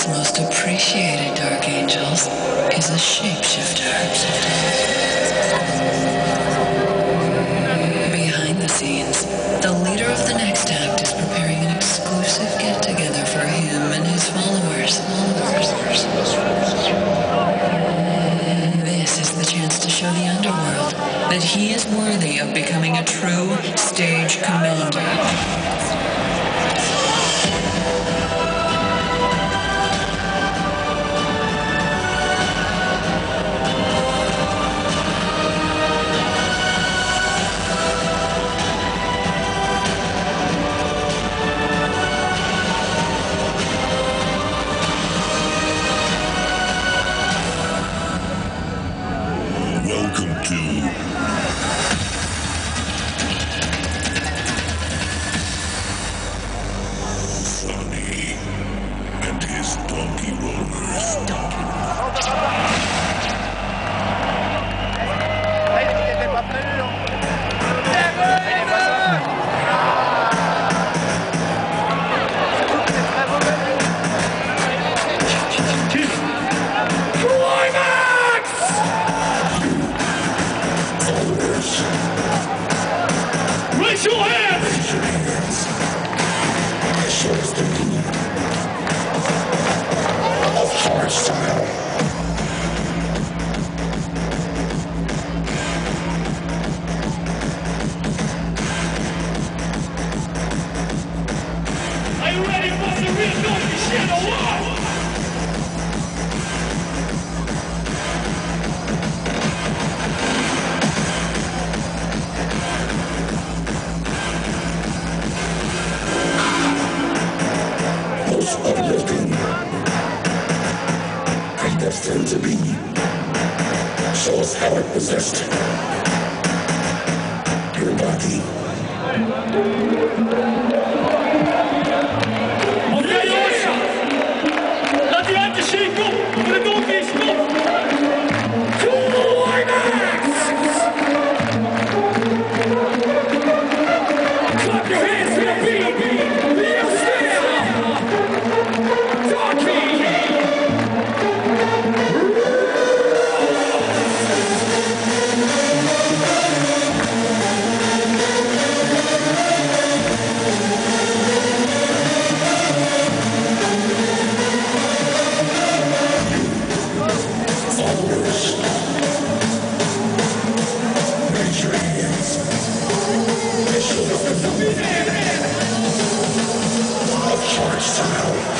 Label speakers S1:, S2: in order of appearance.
S1: most appreciated Dark Angels is a shapeshifter. Behind the scenes, the leader of the next act is preparing an exclusive get-together for him and his followers. This is the chance to show the underworld that he is worthy of becoming a true stage commander.
S2: Welcome to Sonny and his donkey rollers.
S3: Raise your hands!
S2: Raise your hands. Show us the meaning of hardstyle.
S3: Are you ready for some real donkey shit or what?
S2: Most uplifting, predestined to be. Show us how it possessed your body.
S3: Okej, Åsa! Latviante Chico! För det donkey stopp! To IMAX! Clap your hands to the beat! Yes, yeah! Donkey!
S2: Followers, raise your hands. Show us the meaning of hardstyle.